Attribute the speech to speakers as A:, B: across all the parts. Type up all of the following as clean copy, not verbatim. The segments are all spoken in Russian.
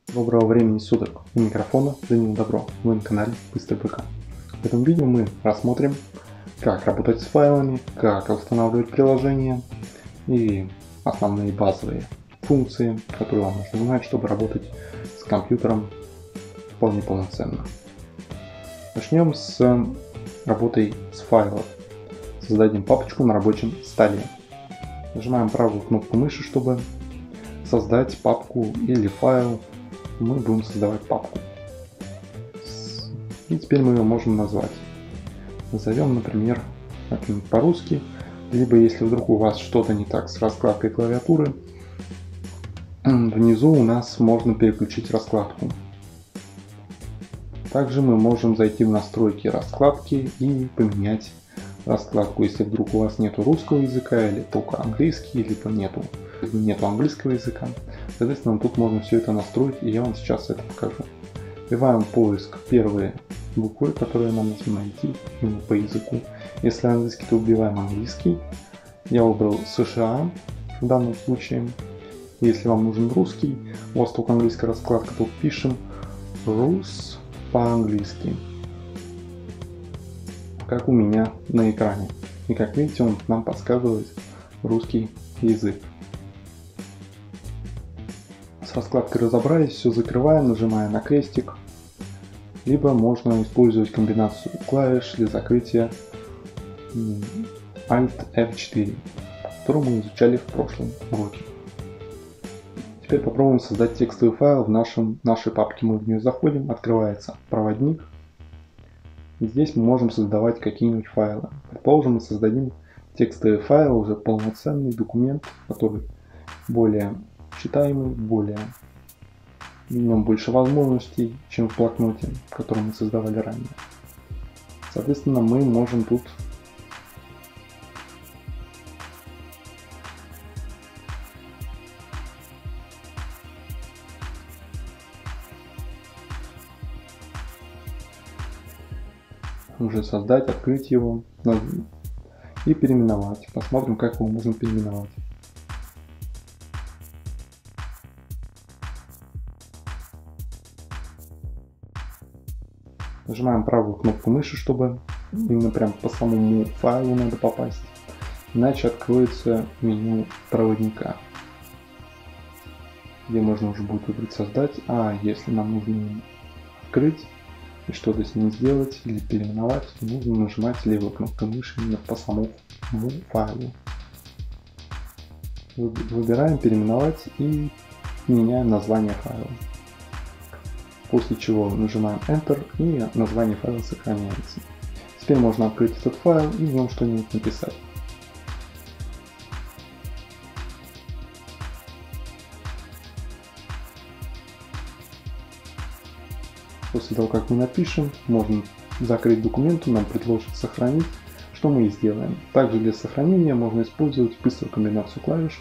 A: Доброго времени суток! У микрофона Данил Добро, вы на канале Быстрый ПК. В этом видео мы рассмотрим, как работать с файлами, как устанавливать приложения и основные базовые функции, которые вам нужно знать, чтобы работать с компьютером вполне полноценно. Начнем с работой с файлом. Создадим папочку на рабочем столе. Нажимаем правую кнопку мыши, чтобы создать папку или файл. Мы будем создавать папку. И теперь мы ее можем назвать. Назовем, например, по-русски. Либо если вдруг у вас что-то не так с раскладкой клавиатуры, внизу у нас можно переключить раскладку. Также мы можем зайти в настройки раскладки и поменять раскладку, если вдруг у вас нету русского языка или только английский, либо нету английского языка. Соответственно, тут можно все это настроить, и я вам сейчас это покажу. Вбиваем в поиск первые буквы, которые нам нужно найти именно по языку. Если английский, то вбиваем английский. Я выбрал США в данном случае. Если вам нужен русский, у вас только английская раскладка, то пишем Rus по-английски, как у меня на экране. И как видите, он нам подсказывает русский язык. С раскладкой разобрались, все закрываем, нажимаем на крестик. Либо можно использовать комбинацию клавиш для закрытия Alt F4, которую мы изучали в прошлом уроке. Теперь попробуем создать текстовый файл в нашей папке. Мы в нее заходим, открывается проводник. И здесь мы можем создавать какие-нибудь файлы. Предположим, мы создадим текстовый файл, уже полноценный документ, который более читаемый, в нем больше возможностей, чем в блокноте, который мы создавали ранее. Соответственно, мы можем тут уже создать, открыть его и переименовать. Посмотрим, как его можно переименовать. Нажимаем правую кнопку мыши, чтобы именно прям по самому файлу надо попасть. Иначе откроется меню проводника, где можно уже будет выбрать создать. А если нам нужно открыть и что-то с ним сделать или переименовать, то нужно нажимать левой кнопкой мыши именно по самому файлу. Выбираем переименовать и меняем название файла. После чего нажимаем Enter, и название файла сохраняется. Теперь можно открыть этот файл и в нем что-нибудь написать. После того, как мы напишем, можно закрыть документ, нам предложит сохранить, что мы и сделаем. Также для сохранения можно использовать быструю комбинацию клавиш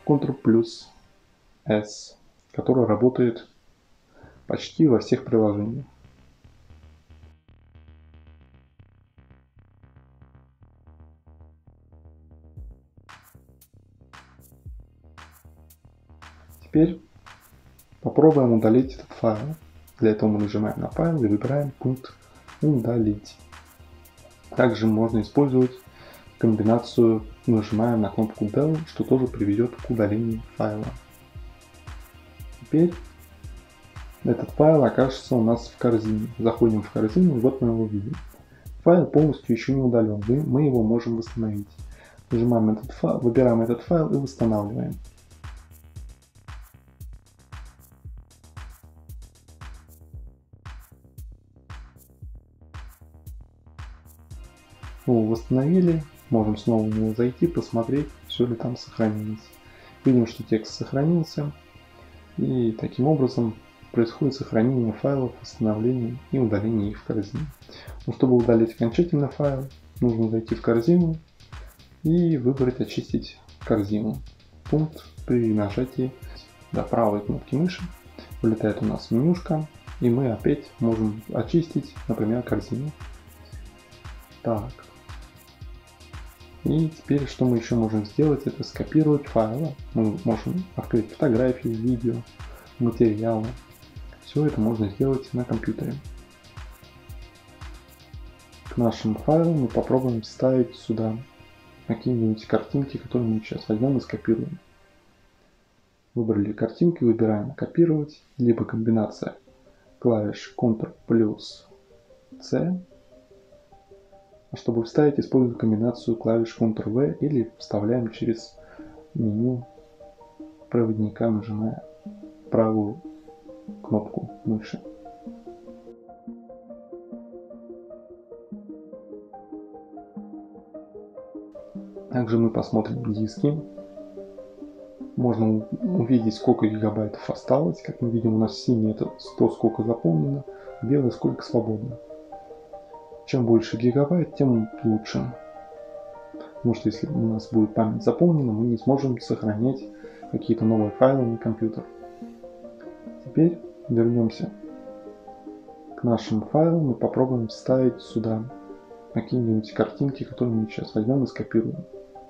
A: Ctrl+S, которая работает почти во всех приложениях. Теперь попробуем удалить этот файл. Для этого мы нажимаем на файл и выбираем пункт «Удалить». Также можно использовать комбинацию, нажимаем на кнопку Del, что тоже приведет к удалению файла. Теперь этот файл окажется у нас в корзине. Заходим в корзину, и вот мы его видим. Файл полностью еще не удален, мы его можем восстановить. Нажимаем этот файл, выбираем этот файл и восстанавливаем. Восстановили, можем снова в него зайти, посмотреть, все ли там сохранилось. Видим, что текст сохранился, и таким образом происходит сохранение файлов, восстановление и удаление их в корзину. Но чтобы удалить окончательно файл, нужно зайти в корзину и выбрать «Очистить корзину». Пункт при нажатии до правой кнопки мыши вылетает у нас менюшка, и мы опять можем очистить, например, корзину. Так. И теперь что мы еще можем сделать, это скопировать файлы. Мы можем открыть фотографии, видео, материалы Все это можно сделать на компьютере. К нашим файлам мы попробуем вставить сюда какие-нибудь картинки, которые мы сейчас возьмем и скопируем. Выбрали картинки, выбираем «Копировать», либо комбинация клавиш Ctrl плюс C. А чтобы вставить, используем комбинацию клавиш Ctrl-V или вставляем через меню проводника, нажимая правую кнопку мыши. Также мы посмотрим диски. Можно увидеть, сколько гигабайтов осталось. Как мы видим, у нас синий это 100, сколько заполнено, белый сколько свободно. Чем больше гигабайт, тем лучше. Потому что если у нас будет память заполнена, мы не сможем сохранять какие-то новые файлы на компьютер. Теперь вернемся к нашим файлам и попробуем вставить сюда какие-нибудь картинки, которые мы сейчас возьмем и скопируем.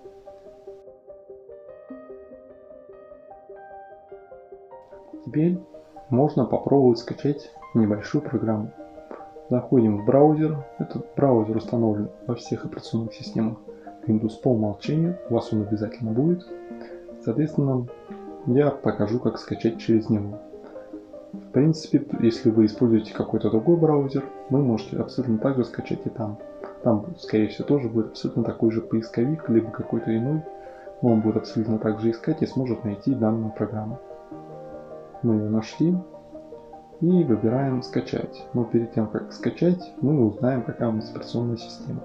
A: Теперь можно попробовать скачать небольшую программу. Заходим в браузер. Этот браузер установлен во всех операционных системах Windows по умолчанию. У вас он обязательно будет. Соответственно, я покажу, как скачать через него. В принципе, если вы используете какой-то другой браузер, вы можете абсолютно так же скачать и там. Там, скорее всего, тоже будет абсолютно такой же поисковик, либо какой-то иной. Но он будет абсолютно так же искать и сможет найти данную программу. Мы ее нашли и выбираем «Скачать». Но перед тем, как скачать, мы узнаем, какая у нас операционная система.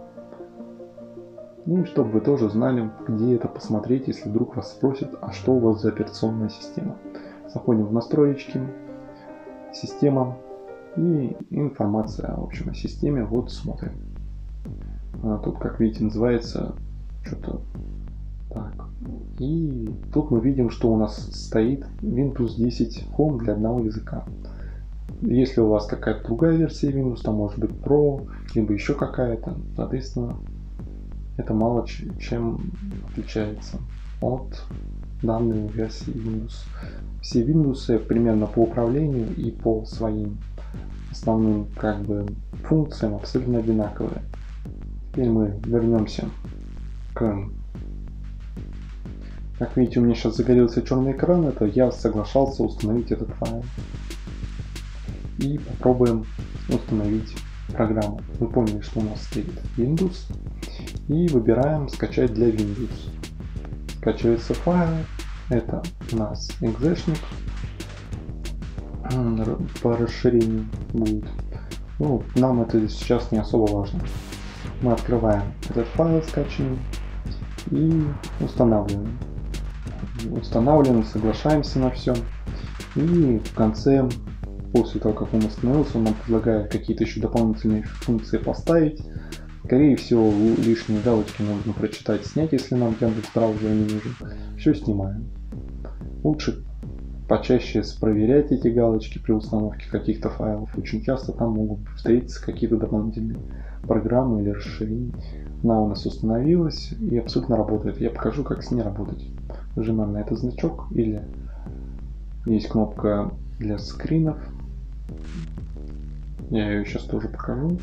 A: И чтобы вы тоже знали, где это посмотреть, если вдруг вас спросят, а что у вас за операционная система. Заходим в настройки, система и информация, в общем, о системе. Вот смотрим. Тут, как видите, называется что-то так. И тут мы видим, что у нас стоит Windows 10 Home для одного языка. Если у вас какая-то другая версия Windows, там может быть Pro, либо еще какая-то, соответственно, это мало чем отличается от данной версии Windows. Все Windows примерно по управлению и по своим основным функциям абсолютно одинаковые. Теперь мы вернемся к... Как видите, у меня сейчас загорелся черный экран, это я соглашался установить этот файл. И попробуем установить программу. Мы поняли, что у нас стоит Windows. И выбираем «Скачать для Windows». Скачивается файл. Это у нас экзешник. По расширению будет. Ну, нам это сейчас не особо важно. Мы открываем этот файл скачанный и устанавливаем. Устанавливаем, соглашаемся на все. И в конце, после того, как он установился, он нам предлагает какие-то еще дополнительные функции поставить. Скорее всего, лишние галочки нужно прочитать, снять, если нам Яндекс.Браузер не нужен. Все снимаем. Лучше почаще проверять эти галочки при установке каких-то файлов. Очень часто там могут встретиться какие-то дополнительные программы или расширения. Она у нас установилась и абсолютно работает. Я покажу, как с ней работать. Нажимаем на этот значок, или есть кнопка для скринов. Я ее сейчас тоже покажу.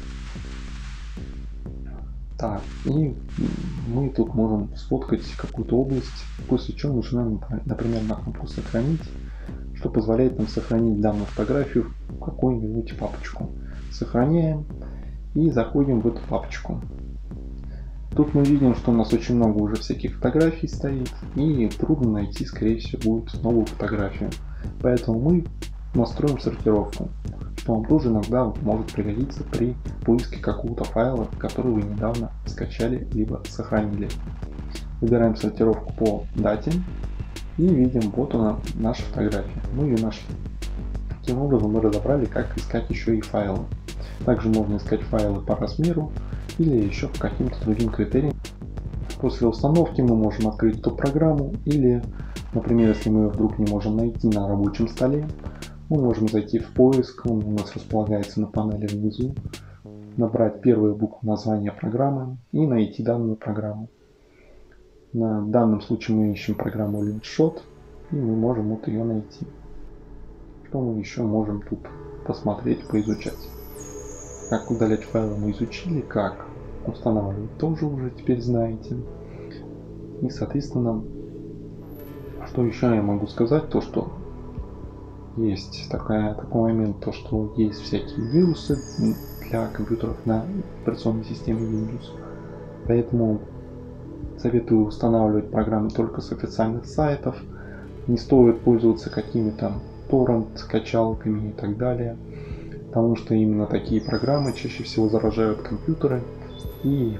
A: Так, и мы тут можем сфоткать какую-то область, после чего нажимаем, например, на кнопку «Сохранить», что позволяет нам сохранить данную фотографию в какую-нибудь папочку. Сохраняем и заходим в эту папочку. Тут мы видим, что у нас очень много уже всяких фотографий стоит, и трудно найти, скорее всего, будет новую фотографию. Поэтому мы настроим сортировку, что вам тоже иногда может пригодиться при поиске какого-то файла, который вы недавно скачали либо сохранили. Выбираем сортировку по дате и видим, вот она, наша фотография. Мы ее нашли. Таким образом мы разобрали, как искать еще и файлы. Также можно искать файлы по размеру или еще по каким-то другим критериям. После установки мы можем открыть эту программу или, например, если мы ее вдруг не можем найти на рабочем столе, мы можем зайти в поиск, он у нас располагается на панели внизу, набрать первую букву названия программы и найти данную программу. В данном случае мы ищем программу LinkShot, и мы можем вот ее найти. Что мы еще можем тут посмотреть, поизучать. Как удалять файлы мы изучили, как устанавливать тоже уже теперь знаете. И, соответственно, что еще я могу сказать, то что есть такой момент, то что есть всякие вирусы для компьютеров на операционной системе Windows. Поэтому советую устанавливать программы только с официальных сайтов. Не стоит пользоваться какими-то торрент-скачалками и так далее. Потому что именно такие программы чаще всего заражают компьютеры и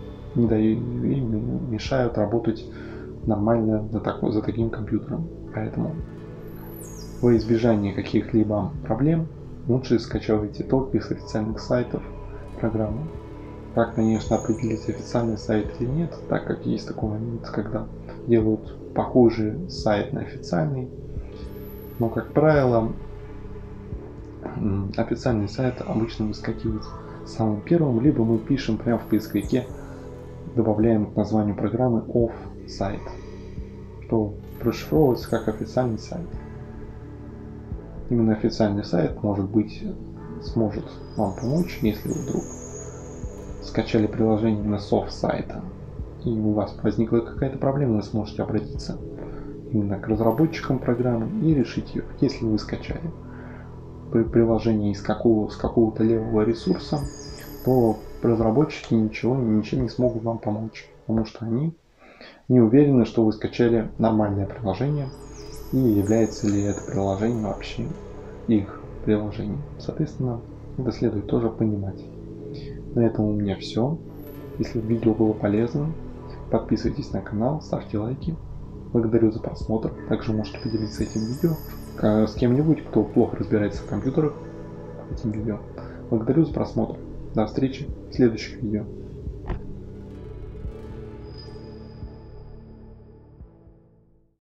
A: им мешают работать нормально за таким компьютером. Поэтому во избежание каких-либо проблем лучше скачивайте только из официальных сайтов программу. Как, конечно, определить официальный сайт или нет, так как есть такой момент, когда делают похожий сайт на официальный. Но, как правило, официальный сайт обычно выскакивает самым первым, либо мы пишем прямо в поисковике, добавляем к названию программы off-сайт, что расшифровывается как официальный сайт. Именно официальный сайт, может быть, сможет вам помочь, если вы вдруг скачали приложение на soft сайта и у вас возникла какая-то проблема, вы сможете обратиться именно к разработчикам программы и решить ее. Если вы скачали приложение из какого-то левого ресурса, то разработчики ничем не смогут вам помочь, потому что они не уверены, что вы скачали нормальное приложение и является ли это приложение вообще их приложением. Соответственно, это следует тоже понимать. На этом у меня все. Если видео было полезным, подписывайтесь на канал, ставьте лайки. Благодарю за просмотр. Также можете поделиться этим видео с кем-нибудь, кто плохо разбирается в компьютерах, этим видео. Благодарю за просмотр. До встречи в следующих видео.